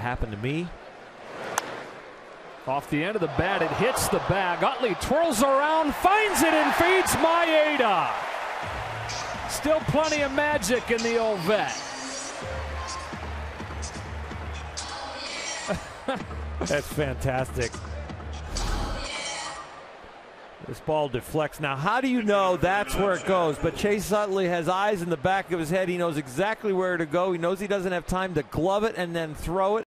happened to me. Off the end of the bat, it hits the bag. Utley twirls around, finds it, and feeds Maeda. Still plenty of magic in the old vet. That's fantastic. This ball deflects. Now, how do you know that's where it goes? But Chase Utley has eyes in the back of his head. He knows exactly where to go. He knows he doesn't have time to glove it and then throw it.